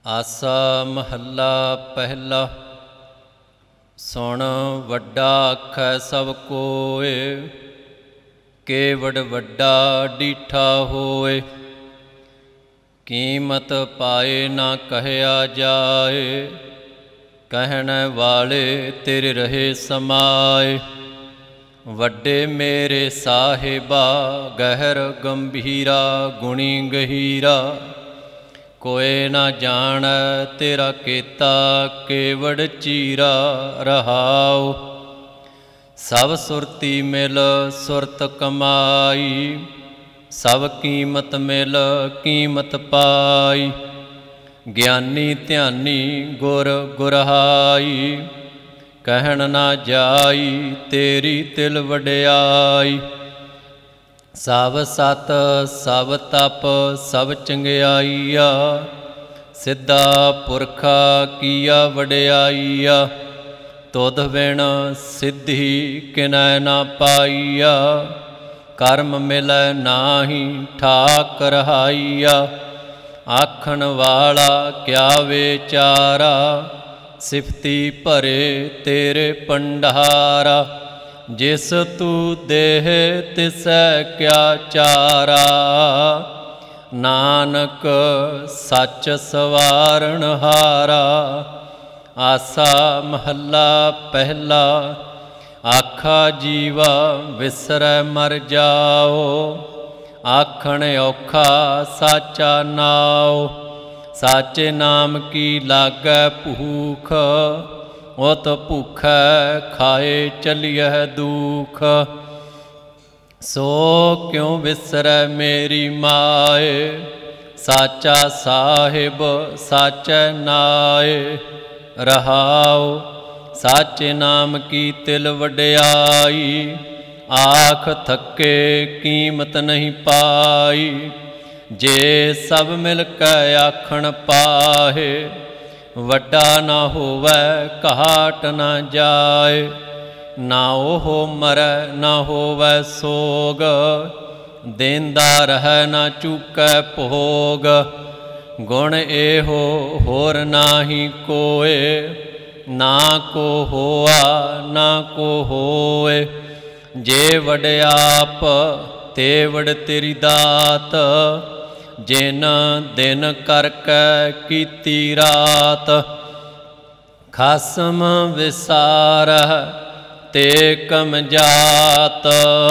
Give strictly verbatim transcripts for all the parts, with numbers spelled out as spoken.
ਆਸਾ ਮਹੱਲਾ ਪਹਿਲਾ। ਸੁਣ ਵੱਡਾ ਆਖੈ ਸਭ ਕੋਇ, ਕੇਵਡ ਵੱਡਾ ਡੀਠਾ ਹੋਏ। ਕੀਮਤ ਪਾਏ ਨਾ ਕਹਿਆ ਜਾਏ, ਕਹਿਣ ਵਾਲੇ ਤੇਰੇ ਰਹੇ ਸਮਾਏ। ਵੱਡੇ ਮੇਰੇ ਸਾਹਿਬਾ ਗਹਿਰ ਗੰਭੀਰਾ, ਗੁਣੀ ਗਹੀਰਾ। ਕੋਇ ਨਾ ਜਾਣੈ ਤੇਰਾ ਕੀਤਾ, ਕੇਵੜ ਚੀਰਾ ਰਹਾਉ। ਸਭ ਸੁਰਤੀ ਮਿਲ ਸੁਰਤ ਕਮਾਈ, ਸਭ ਕੀਮਤ ਮਿਲ ਕੀਮਤ ਪਾਈ। ਗਿਆਨੀ ਧਿਆਨੀ ਗੁਰ ਗੁਰਹਾਈ, ਕਹਿਣ ਨਾ ਜਾਈ ਤੇਰੀ ਤਿਲ ਵਡਿਆਈ। ਸਭ ਸਤ ਸਭ ਤਪ ਸਭ ਚੰਗਿਆਈਆ, ਸਿੱਧਾ ਪੁਰਖਾ ਕੀਆ ਵਡਿਆਈਆ। ਤੁਧ ਬਿਨ ਸਿੱਧੀ ਕਿਨੈ ਨਾ ਪਾਈਆ, ਕਰਮ ਮਿਲੈ ਨਾਹੀ ਠਾਕ ਰਹਾਈਆ। ਆਖਣ ਵਾਲਾ ਕਿਆ ਵਿਚਾਰਾ, ਸਿਫਤੀ ਭਰੇ ਤੇਰੇ ਭੰਡਾਰਾ। ਜਿਸ ਤੂੰ ਦੇਹ ਤਿਸੈ ਕਿਆ ਚਾਰਾ, ਨਾਨਕ ਸੱਚ ਸਵਾਰਨ ਹਾਰਾ। ਆਸਾ ਮਹੱਲਾ ਪਹਿਲਾ। ਆਖਾ ਜੀਵਾ ਵਿਸਰੈ ਮਰ ਜਾਓ, ਆਖਣ ਔਖਾ ਸਾਚਾ ਨਾਉ। ਸਾਚੇ ਨਾਮ ਕੀ ਲਾਗੈ ਭੂਖ, ਉਤ ਭੁਖੈ ਖਾਏ ਚਲੀਐ ਦੁਖ। ਸੋ ਕਿਉ ਵਿਸਰੈ ਮੇਰੀ ਮਾਏ, ਸਾਚਾ ਸਾਹਿਬ ਸਾਚੈ ਨਾਏ। ਰਹਾਉ ਸਾਚੇ ਨਾਮ ਕੀ ਤਿਲ ਵਡਿਆਈ, ਆਖ ਥੱਕੇ ਕੀਮਤ ਨਹੀਂ ਪਾਈ। ਜੇ ਸਭ ਮਿਲ ਕੇ ਆਖਣ ਪਾਹੇ, ਵੱਡਾ ਨਾ ਹੋਵੈ ਘਾਟ ਨਾ ਜਾਏ। ਨਾ ਉਹ ਮਰੈ ਨਾ ਹੋਵੈ ਸੋਗ, ਦੇਂਦਾ ਰਹਿ ਨਾ ਚੁਕੈ ਭੋਗ। ਗੁਣ ਇਹੋ ਹੋਰ ਨਾਹੀ ਕੋਇ, ਨਾ ਕੋ ਹੋਆ ਨਾ ਕੋ ਹੋਏ। ਜੇ ਵਡਿਆਪ ਤੇ ਵਡ ਤੇਰੀ ਦਾਤ, ਜਿਨ ਦਿਨ ਕਰਕੇ ਕੀਤੀ ਰਾਤ। ਖਸਮ ਵਿਸਾਰਹਿ ਤੇ ਕਮ ਜਾਤ,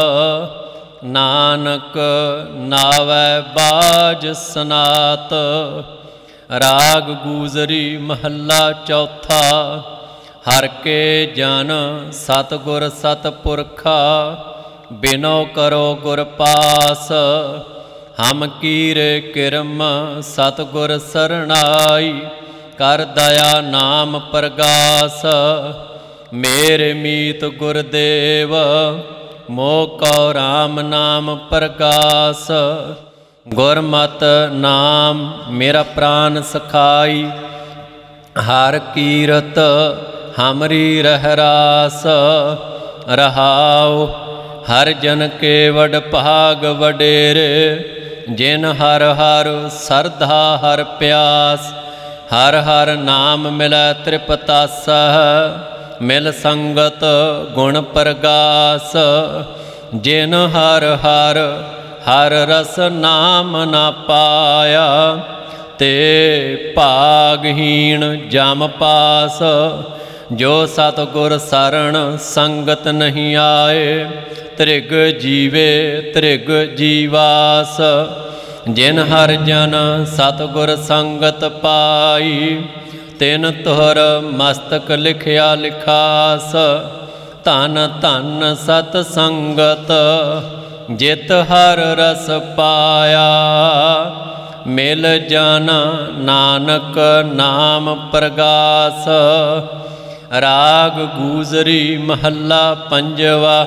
ਨਾਨਕ ਨਾਵੈ ਬਾਜ ਸਨਾਤ। ਰਾਗ ਗੂਜਰੀ ਮਹੱਲਾ ਚੌਥਾ। ਹਰ ਕੇ ਜਨ ਸਤਿਗੁਰ ਸਤਿਪੁਰਖਾ, ਬਿਨੋ ਕਰੋ ਗੁਰ ਪਾਸ। ਹਮ ਕੀਰੇ ਕਿਰਮ ਸਤਿਗੁਰ ਸਰਣਾਈ, ਕਰ ਦਇਆ ਨਾਮ ਪ੍ਰਗਾਸ। ਮੇਰੇ ਮੀਤ ਗੁਰਦੇਵ, ਮੋਹ ਕਉ ਰਾਮ ਨਾਮ ਪ੍ਰਗਾਸ। ਗੁਰਮਤਿ ਨਾਮ ਮੇਰਾ ਪ੍ਰਾਨ ਸਖਾਈ, ਹਰ ਕੀਰਤ ਹਮਰੀ ਰਹਿ ਰਾਸ। ਰਹਾਉ ਹਰ ਜਨ ਕੇ ਵਡ ਭਾਗ ਵਡੇਰੇ, ਜਿਨ ਹਰ ਹਰ ਸਰਧਾ ਹਰ ਪਿਆਸ। ਹਰ ਹਰ ਨਾਮ ਮਿਲੈ ਤ੍ਰਿਪਤਾਸਹਿ, ਮਿਲ ਸੰਗਤ ਗੁਣ ਪ੍ਰਗਾਸ। ਜਿਨ ਹਰ ਹਰ ਹਰ ਰਸ ਨਾਮ ਨਾ ਪਾਇਆ, ਤੇ ਭਾਗਹੀਣ ਜਮ ਪਾਸ। ਜੋ ਸਤਿਗੁਰ ਸਰਣ ਸੰਗਤ ਨਹੀਂ ਆਏ, ਤ੍ਰਿਗ ਜੀਵੇ ਤ੍ਰਿਗ ਜੀਵਾਸ। ਜਿਨ ਹਰ ਜਨ ਸਤਿਗੁਰ ਸੰਗਤ ਪਾਈ, ਤਿਨ ਤੁਹਰ ਮਸਤਕ ਲਿਖਿਆ ਲਿਖਾਸ। ਧਨ ਧਨ ਸਤ ਸੰਗਤ, ਜਿਤ ਹਰ ਰਸ ਪਾਇਆ। ਮਿਲ ਜਨ ਨਾਨਕ ਨਾਮ ਪ੍ਰਗਾਸ। ਰਾਗ ਗੂਜਰੀ ਮਹੱਲਾ ਪੰਜਵਾ।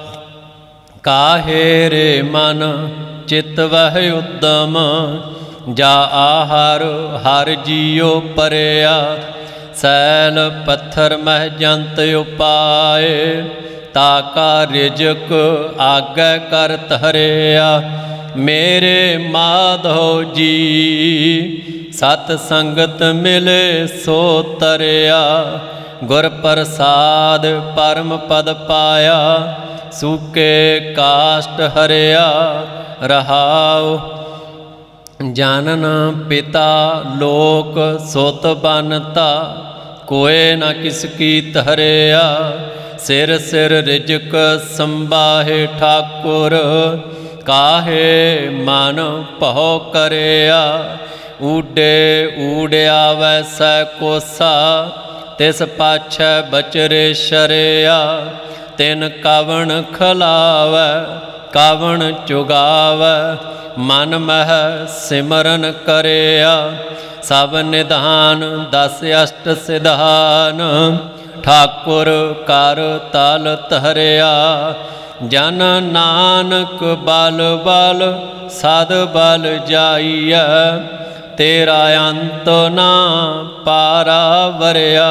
ਕਾਹੇ ਰੇ ਮਨ ਚਿਤ ਵਹਿ ਉਦਮ, ਜਾ ਆਹਰ ਹਰ ਜੀਉ ਪਰਿਆ। ਸੈਲ ਪੱਥਰ ਮਹਿ ਜੰਤ ਉਪਾਏ, ਤਾ ਕਾ ਰਿਜਕ ਆਗੈ ਕਰ ਧਰਿਆ। ਮੇਰੇ ਮਾਧੋ ਜੀ सत संगत मिले सो तरिया। गुर प्रसाद परम पद पाया, सूके काष्ट हरिया रहाओ। जानन पिता लोक सुत बनता, कोय न किसकी तहरिया। सिर सिर रिजक संबाहे ठाकुर, काहे मन पहो करिया। ऊडे ऊड़िया वैसै कोसा, तिस पाछै बचरे शरिया। तिन कवण खलावै कवण चुगावै, मन मह सिमरन करिया। सब निधान दस अष्ट सिधान, ठाकुर कर तल तहरिया। जन नानक बल बल सद बल जाइया, तेरा अंत ना पारा वरिया।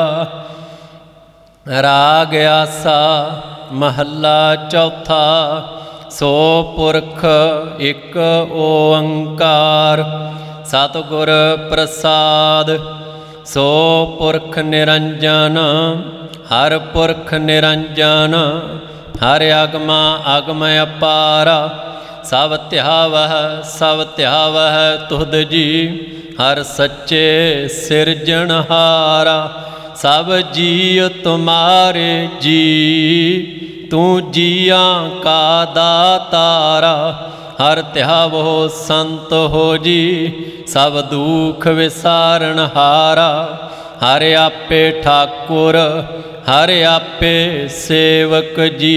राग आसा महला चौथा, सो पुरख एक ओंकार। सतगुर प्रसाद सो पुरख निरंजन, हर पुरख निरंजन। हर आगमा आगम अपारा, सब ध्यावह सब ध्यावह तुध जी। हर सच्चे सिरजनहारा, सब जीव तुम्हारे जी। तू जिया का दातारा, हर ध्यावो संत हो जी। सब दुख विसारण हारा, हर आपे ठाकुर हर आपे सेवक जी।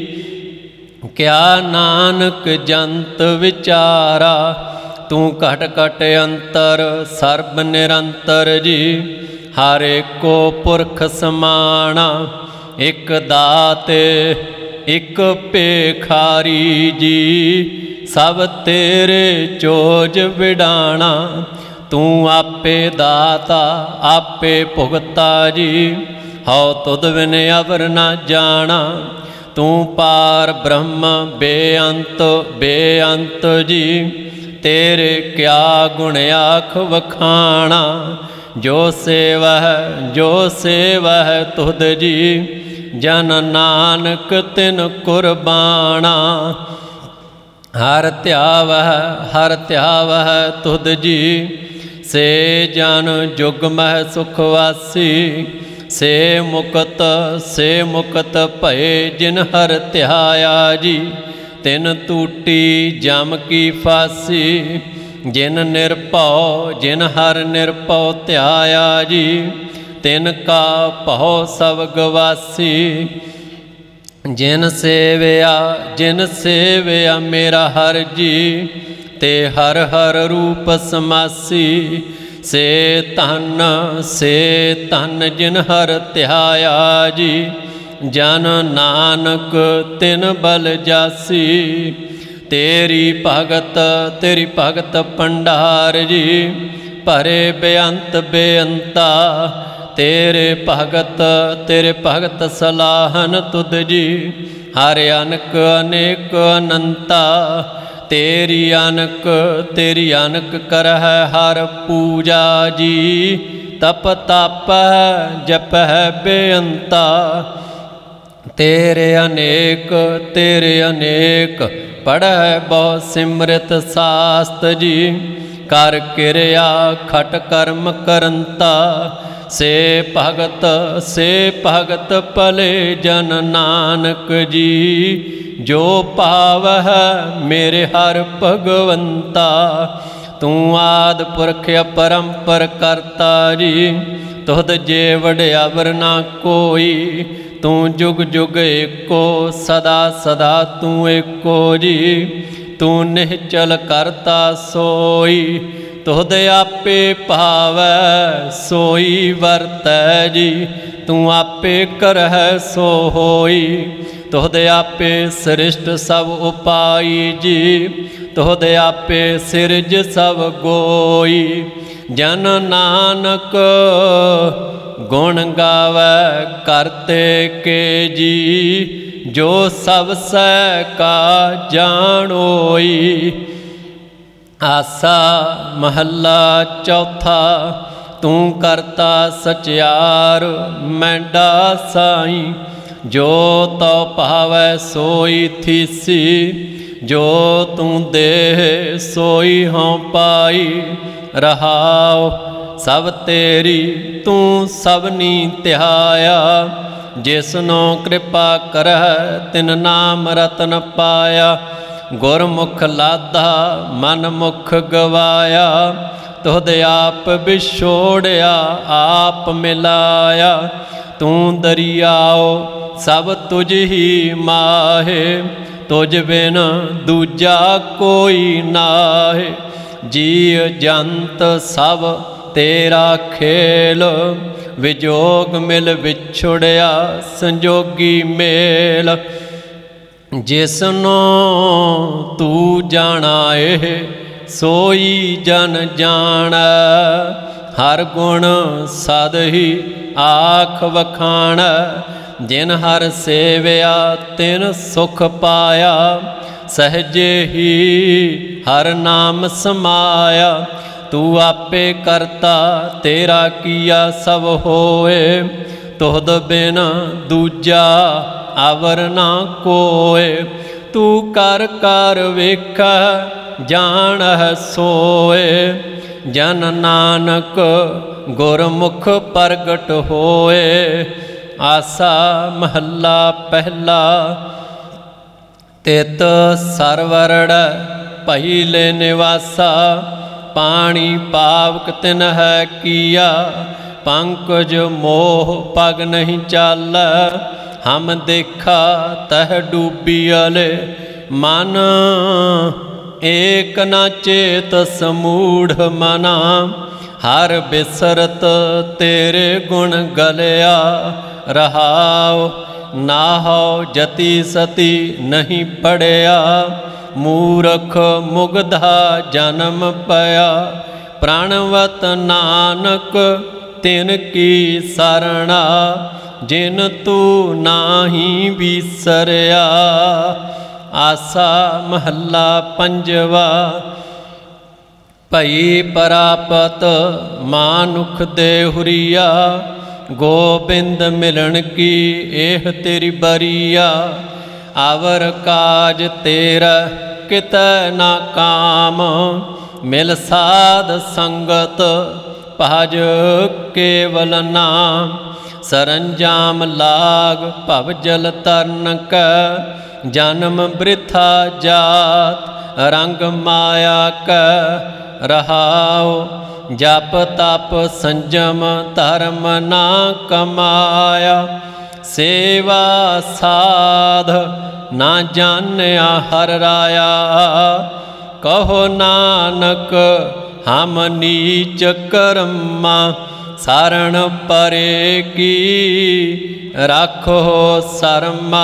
क्या नानक जंत विचारा, तू घट घट अंतर सर्ब निरंतर जी। हर एको पुरख समाना, एक दाते एक पेखारी जी। सब तेरे चोज विडाना, तू आपे दाता आपे भुगता जी। हौ तुद बिन अवर न जाना, तू पार ब्रह्म बेअंत बेअंत जी। तेरे क्या गुण आख वखाणा, जो सेवह जो सेवह तुद जी। जन नानक तिन कुर्बाना, हर ध्यावह हर ध्यावह तुद जी। से जन जुगमह सुखवासी, से मुकत से मुकत भये जिन हर ध्याया जी। तिन टूटी जम की फांसी, जिन निर्भौ जिन हर निर्भौ ध्याया जी। तिन का भौ सब गवासी, जिन सेवया जिन सेवया मेरा हर जी। ते हर हर रूप समासी, से धन से धन जिन हर ध्याया जी। जन नानक तिन बल जासी, तेरी भगत तेरी भगत भंडार जी। भरे बेअंत बेअंता, तेरे भगत तेरे भगत सलाहन तुद जी। हर अनक अनेक अनंता, तेरी अनक तेरी अनक करह हर पूजा जी। तप तप जप बेअंता, तेरे अनेक तेरे अनेक पढ़ह बहु सिमृत शास्त्र जी। कर किरिया खट कर्म करंता, से भगत से भगत भले जन नानक जी। जो पावह मेरे हर भगवंता, तू आद पुरख अपरंपर करता जी। तुद जे वड्यावर ना कोई, तू जुग जुग एको सदा सदा तू एको जी। तू निश्चल करता सोई, तुद आपे भावै सोई वरतै जी। तू आपे करह सो होई, तुद आपे सृष्ट सब उपाई जी। तुद आपे सिरज सब गोई, जन नानक गुण गावै करते के जी। जो सब सै का जानोई, आसा महला चौथा। तू करता सचियार मैंडा साई, जो तो पावै सोई थीसी, जो तू दे सोई हों पाई। रहाओ सब तेरी तू सबनी ध्याया, जिसनो कृपा करह तिन नाम रतन पाया। गुरमुख लाधा मन मुख गवाया, तुहद आप बिछोड़िया आप मिलाया। तू दरियाओ सब तुझ ही माहे, तुझ बिन दूजा कोई नाहे। जीव जंत सब तेरा खेल, विजोग मिल विछुड़िया संजोगी मेल। जिसनो तू जाना ए सोई जन जाना, हर गुण सद ही आख वखाण। जिन हर सेवया तिन सुख पाया, सहजे ही हर नाम समाया। तू आपे करता तेरा किया सब होए, तुहद बिन दूजा आवर ना कोय। तू कर कर वेख जानह सोए, जन नानक गुरमुख प्रगट होए। आसा महला पहला। तित सरवरड़ पहिले निवासा, पानी पावक तिन है किया। पंकज मोह पग नहीं चाल, हम देखा तह डूबियले। मन एक न चेत समूढ़ मना, हर बिसरत तेरे गुण गलया। रहाओ नाहो जति सती नहीं पड़या, मूरख मुग्धा जन्म पया। प्राणवत नानक तिन की सरणा, जिन तू नाही बिसरया। आसा महला पंजवा। भई परापत मानुख देहुरिया, गोबिंद मिलन की एह तेरी बरिया। आवर काज तेरा कित ना काम, मिल साध संगत भज केवल नाम। सरंजाम लाग भव जल तरन क, जन्म वृथा जात रंग माया क। रहाओ जप तप संजम धर्म ना कमाया, सेवा साध ना जान्या हर राया। कहो नानक हम नीच कर्मा, सारण परे की राखो शर्मा।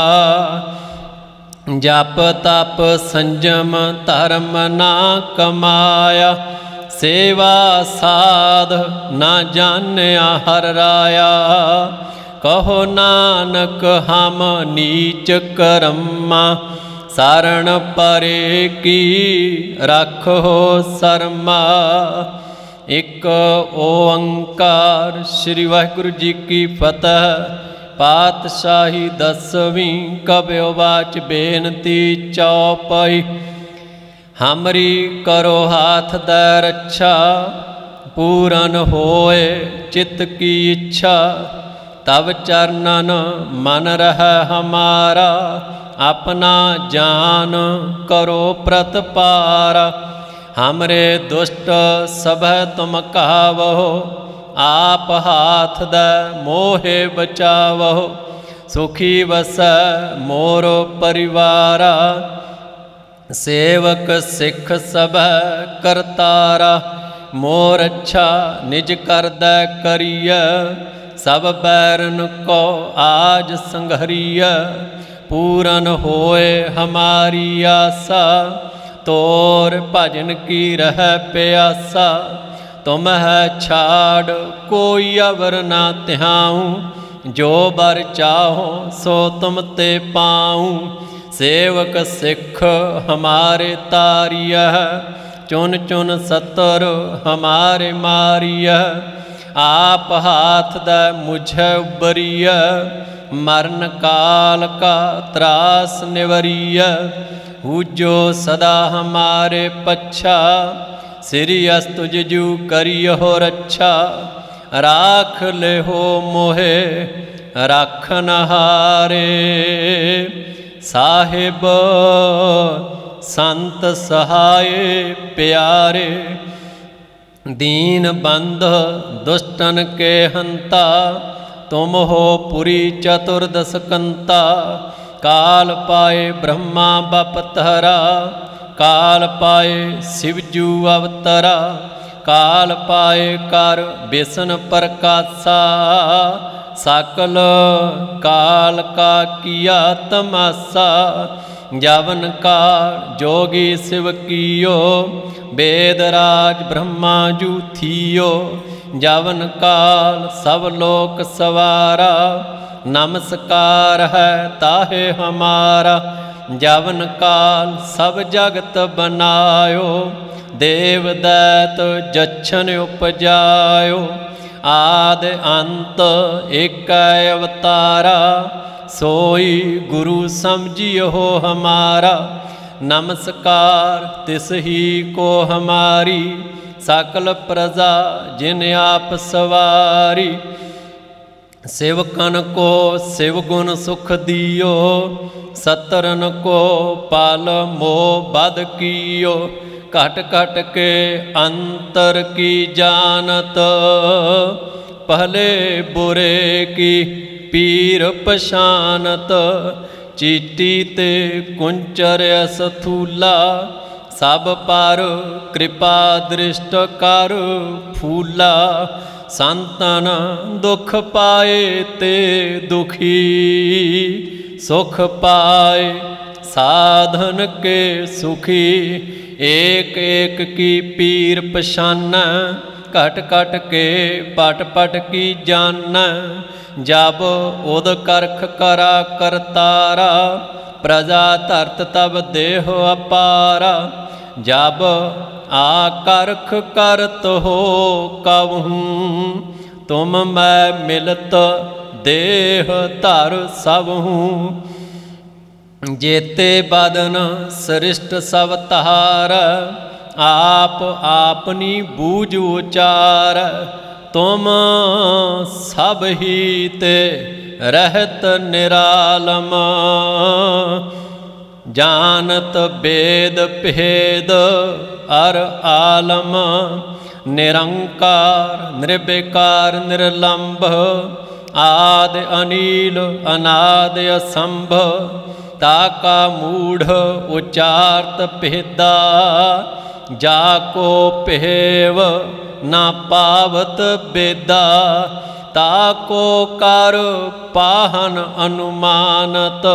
जप तप संजम धर्म ना कमाया, सेवा साध ना जान्या हर राया। कहो नानक हम नीच कर्मा, सारण परे की राखो शर्मा। एक ओंकार। श्री वाहिगुरु जी की फतह। पातशाही दसवीं। कबयो बाच बेनती चौपाई। हमरी करो हाथ दै रक्षा, पूरन होए चित्त की इच्छा। तब चरणन मन रह हमारा, अपना जान करो प्रतपारा। हमरे दुष्ट सब तुम कहावहो, आप हाथ द मोहे बचावहो। सुखी बस मोरो परिवारा, सेवक सिख सब करतारा। मोर अच्छा निज कर दै करिय, सब बैरन को आज संघरिय। पूरन होए हमारी आशा, तोर भजन की रह प्यासा। तुम है छाड़ कोई अवर ना त्याऊँ, जो बर चाहो सो तुम ते पाऊँ। सेवक सिख हमारे तारिय, चुन चुन सतर हमारे मारिय, आप हाथ द मुझे उबरिय, मरण काल का त्रास निवरिय, हूजो सदा हमारे पच्छा, श्री अस्तुज जू करियो रक्षा, राख ले हो मोहे राखन हारे, साहिब संत सहाय प्यारे, दीन बंध दुष्टन के हंता, तुम हो पुरी चतुर्दश कंता, काल पाए ब्रह्मा बपतहरा, काल पाए शिवजू अवतरा, काल पाए कर बेसन प्रकाशा, सकल काल का किया तमाशा, जवन काल जोगी शिव कियो, वेदराज ब्रह्मा जू थियो, जवन काल सब लोक सवारा, नमस्कार है ताहे हमारा, जवन काल सब जगत बनायो, देव दैत जच्छन उपजायो, आदि अंत एक अवतारा, सोई गुरु समझियो हमारा, नमस्कार तिस ही को हमारी, सकल प्रजा जिन आप सवारी, सेवकन को शिव गुण सुख दियो, सतरन को पाल मोह बद कियो, घट घट के अंतर की जानत, पहले बुरे की पीर पशानत, चीटी ते कुंचर स्थूला, सब पर कृपा दृष्ट कर फूला, संतन दुख पाए ते दुखी, सुख पाए साधन के सुखी, एक एक की पीर पशान, घट घट के पट पट की जान, जब उद करख करा करतारा, प्रजा तरत तब देह अपारा, जब आकर्ख करत हो कबहूँ, तुम मैं मिलत देह धर सबहूँ, जेते बदन सृष्ट सब तहार, आप आपनी बूझ उचार, तुम सब ही ते रहत निरालम, जानत वेद भेद अर आलम, निरंकार निर्विकार निर्लंब, आदि अनिल अनादि असंभ, ताका मूढ़ उचारत भेदा, जाको पेव न पावत बेदा, ताको कर पाहन अनुमानत,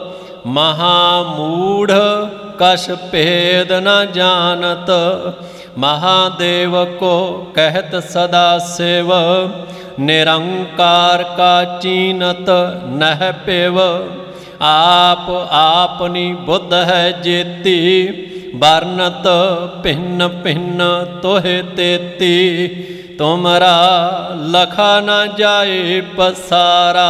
महामूढ़ कश भेद न जानत, महादेव को कहत सदा शिव, निरंकार का चीनत नह पेव, आप आपनी बुद्ध है जेती, वर्णत भिन्न भिन्न तोहे तेती, तुमरा लखा न जाए पसारा,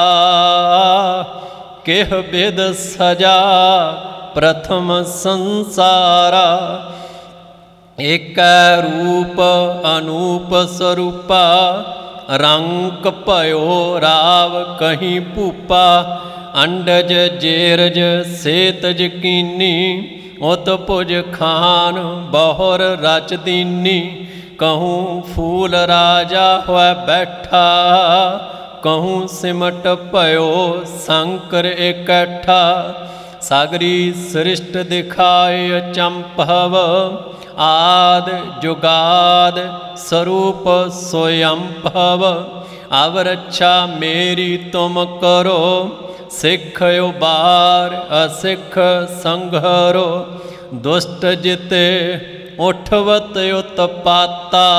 केह विद सजा प्रथम संसारा, एक रूप अनूप स्वरूपा, रंक पयो राव कहीं पूपा, अंडज जेरज सेतज कीनी, उत भुज खान बहुर रच दीनी, कहूँ फूल राजा हुआ बैठा, कहूँ सिमट पयो शंकर इकट्ठा, सागरी सृष्ट दिखाए चंपव, आद जुगाद स्वरूप स्वयंभव, अब रक्षा मेरी तुम करो, सिख उबार असिख संघरो, दुष्ट जिते उठवत उत्पाता,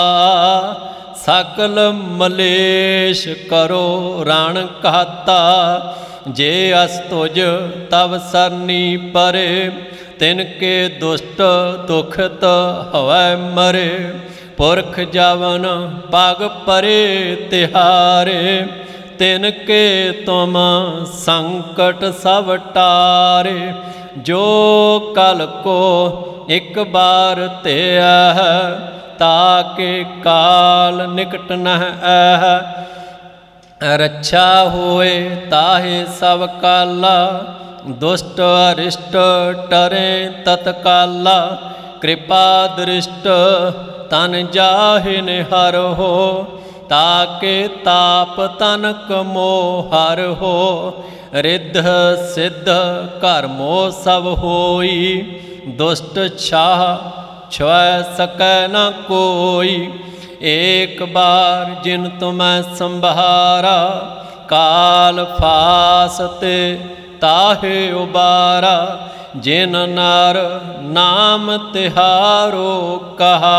सकल मलेश करो रण कहता, जे अस्तुज तब सरनी परे, तिनके दुष्ट दुखित हवै मरे। पुरख जवन पग परे तिहारे, तिनके तुम संकट सब टारे। जो कल को एक बार ते है, ताके काल निकट न है। रक्षा होए ताहे सब काला, दुष्ट अरिष्ट टरे तत्काला। कृपा दृष्ट तन जाहि निहर हो, ताके ताप तनक मोहर हो। रिद्ध सिद्ध कर्मो सब होई, दुष्ट छाह छुए सकै न कोई। एक बार जिन तुम्हें संभारा, काल फासते ताहे उबारा। जिन नर नाम तिहारो कहा,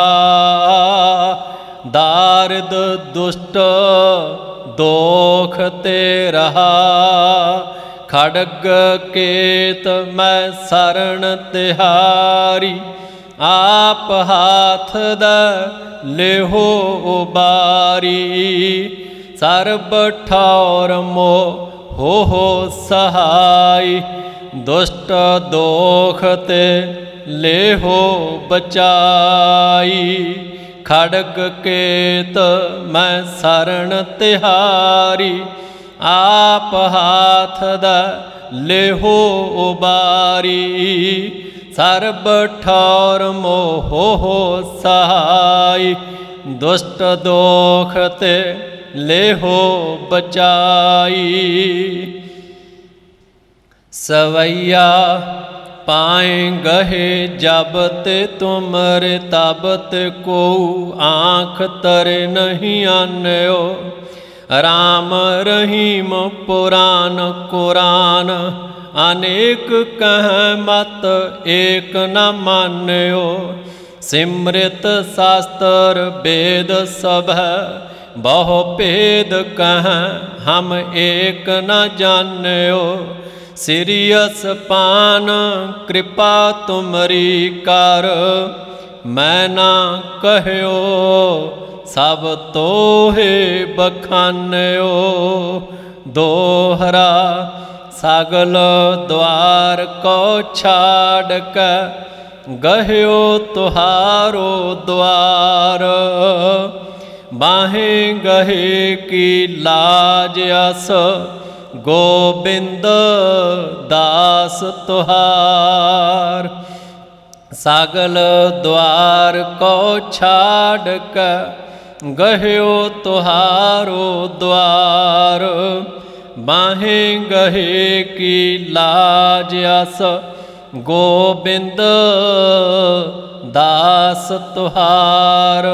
दारिद दुष्ट दोख ते रहा। खड्ग केत मैं शरण तिहारी, आप हाथ द लेहो उबारी। सर्ब ठौर मो हो हो सहाय, दुष्ट दोख ते लेहो बचाई। खड्ग केत मैं शरण तिहारी, आप हाथ द लेहो उबारी। सर्ब ठौर मोहो हो सहाय, दुष्ट दोख ते लेहो बचाई। सवैया पाए गहे जबत तुमरे, तबत को आँख तरे नहीं आन्यो। राम रहीम पुराण कुरान, अनेक कह मत एक न मान्यो। सिमृत शास्त्र वेद सब, बहु भेद कह हम एक न जान्यो। सिरियस पान कृपा तुमरी कर, मैं ना कहयो सब तोहे बखान्यो। दोहरा सगल द्वार को छाड़ के, गह्यो तुहारो द्वार। बाहें गहे की लाज अस, गोबिंद दास तुहार। सगल द्वार को छाड़ के, गह्यो तुहारो द्वार। बाहें गहे की लाज अस, गोबिंद दास तुहार।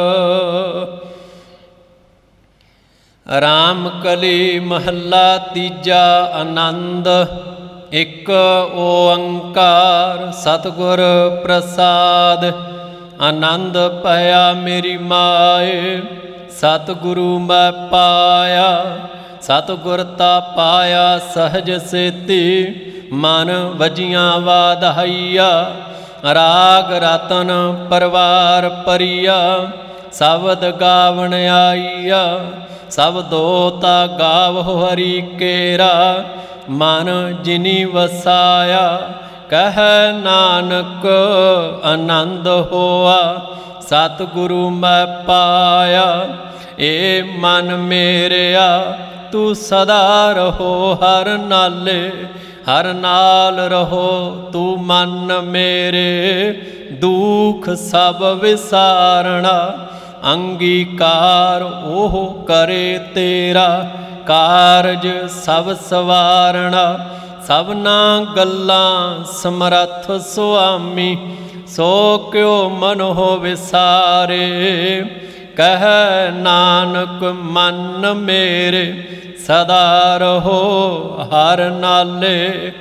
राम कली महला तीजा आनंद। एक ओंकार सतगुर प्रसाद, आनंद पाया मेरी माए। सतगुरु मैं पाया, सतगुरता पाया सहज सेती। मन वजियां वाधाइया, राग रतन परवार परिया। शब्द गावन आईया, सब दोता गावो हरि केरा। मन जिनी वसाया, कह नानक आनंद होआ। सतगुरु मैं पाया, ए मन मेरेया। तू सदा रहो हर नाले, हर नाल रहो तू मन मेरे। दुख सब विसारणा, अंगीकार ओह करे तेरा। कारज सब सवारणा, सबना गल्लां समरथ सुआमी। सो क्यों मन हो विसारे, कह नानक मन मेरे। सदा रहो हर नाले,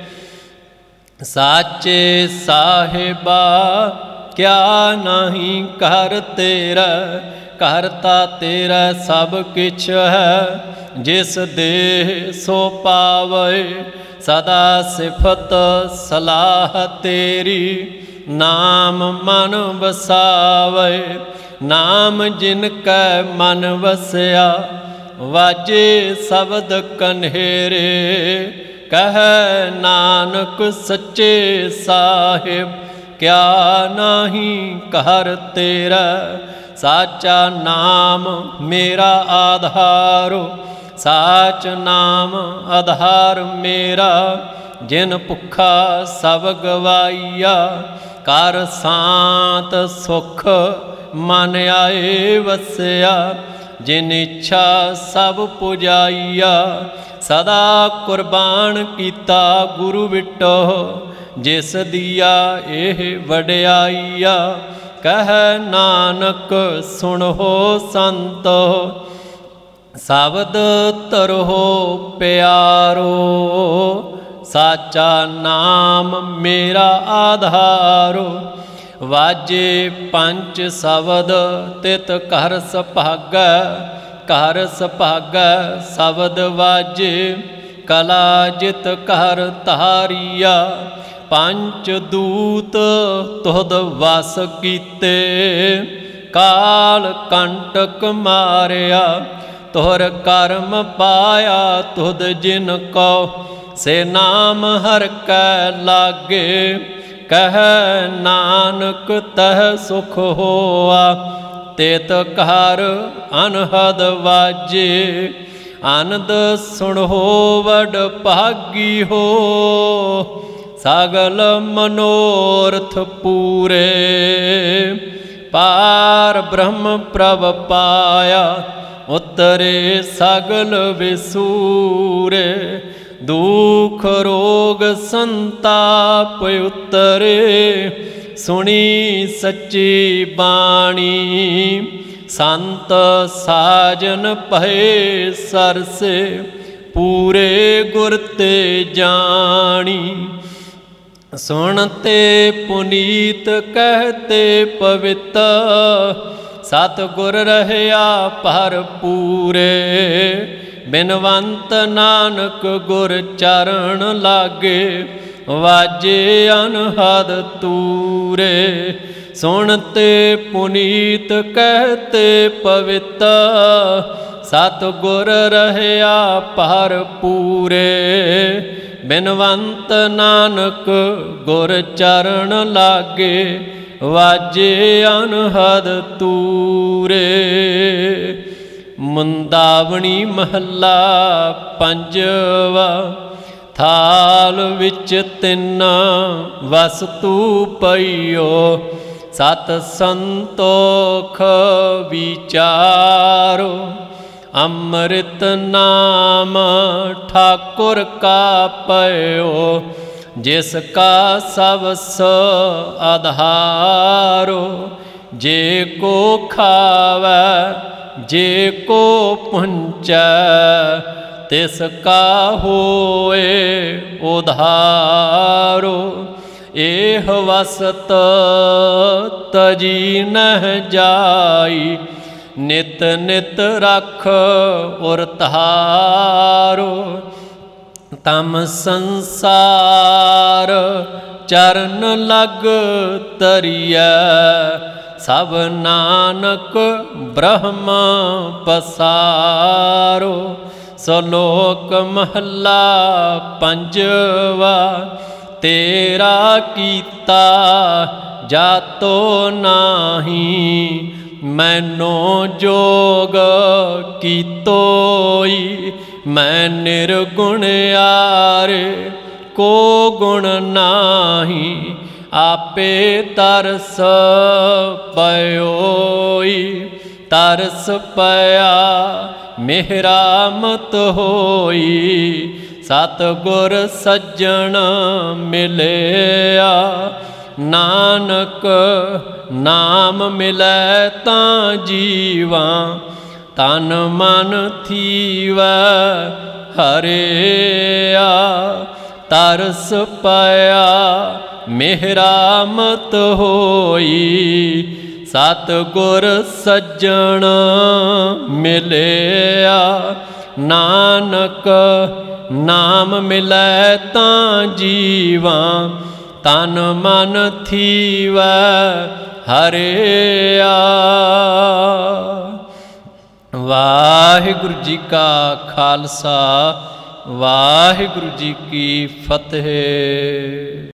साचे साहिबा क्या नहीं कर तेरा। करता तेरा सब किछ है, जिस देह सो पावे। सदा सिफत सलाह तेरी, नाम मन बसावे। नाम जिनकै मन वसया, वाजे शब्द कन्हेरे। कह नानक सच्चे साहिब, क्या नाही कहर तेरा। साचा नाम मेरा आधारो, साच नाम आधार मेरा। जिन भुखा सब गवाइया, कर शांत सुख मन आए वसया। जिन इच्छा सब पुजाइया, सदा कुर्बान कीता गुरु विटो। जिस दिया एह वड्याइया, कह नानक सुनो संतो। शब्द तरहो प्यारो, साचा नाम मेरा आधारो। वाजे पंच शब्द तित घर सभागै, घर सभागै शब्द वाजे। कला जित कर तारिया, पंच दूत तुहद वस कीते। काल कंटक मारिया, तुहर कर्म पाया तुहद जिन को। से नाम हर कै लागे, कह नानक तह सुख होआ। तेत घर अनहद वाजे, आनंद सुनो वड भागी हो। सगल मनोरथ पूरे, पार ब्रह्म प्रभ पाया। उतरे सगल विसूरे, दुख रोग संताप उतरे। सुनी सच्ची बाणी, संत साजन पहे सरसे। पूरे गुर ते जानी, सुनते पुनीत कहते पवित्र। सतगुर रहया भरपूरे, बिनवंत नानक गुर चरण लागे। वाजे अनहद तूरे, सुनते पुनीत कहते पवित्र। सतगुर रहया भरपूरे, बिनवंत नानक गुर चरण लागे। वाजे अनहद तूरे। मुंदावनी महला पंजवा, थाल विच तिन वस्तु पईओ। सत संतोख विचारो, अमृत नाम ठाकुर का पयो। जिसका सबस आधारो, जे को खावै जे को पुंचै। तिसका होए उधारो, एह वसत तजी नह जाई। नित नित रख उर तारो। तम संसार चरण लग तरिया। सब नानक ब्रह्म पसारो। सलोक महला पंजवा। तेरा कीता जातो नाही। मैनो जोग कीतोई। मैं निर्गुण यारे को गुण नाही। आपे तरस पयोई। तरस पया मेहरा मत होई। सतगुर सज्जन मिलया। नानक नाम मिलै तां जीवा। तन मन थीवै हरिया। तरस पया मेहरा मत होई। सतगुर सज्जन मिलया। नानक नाम मिलै तां जीवां तन मन थीवै हरिया। वाहिगुरु जी का खालसा वाहिगुरु जी की फतेह।